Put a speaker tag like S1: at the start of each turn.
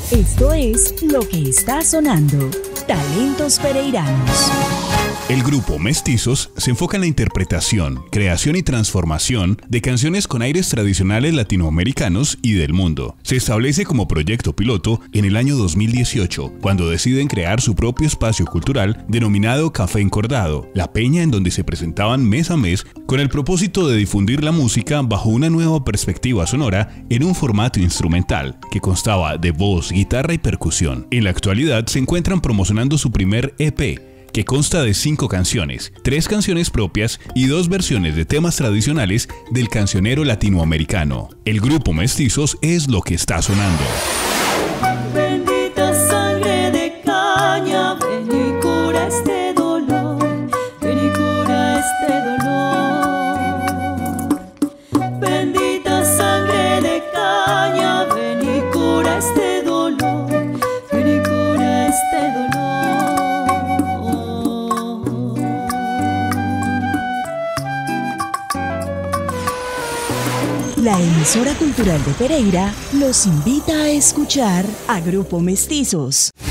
S1: Esto es lo que está sonando. Talentos pereiranos.
S2: El grupo Mestizos se enfoca en la interpretación, creación y transformación de canciones con aires tradicionales latinoamericanos y del mundo. Se establece como proyecto piloto en el año 2018, cuando deciden crear su propio espacio cultural denominado Café Encordado, la peña en donde se presentaban mes a mes con el propósito de difundir la música bajo una nueva perspectiva sonora en un formato instrumental que constaba de voz, guitarra y percusión. En la actualidad se encuentran promocionando su primer EP, que consta de 5 canciones, 3 canciones propias y 2 versiones de temas tradicionales del cancionero latinoamericano. El grupo Mestizos es lo que está sonando.
S3: Bendita sangre de caña, ven y cura este dolor, ven y cura este dolor. Bendita sangre de caña, ven y cura este dolor, ven y cura este dolor.
S1: La emisora cultural de Pereira los invita a escuchar a Grupo Mestizos.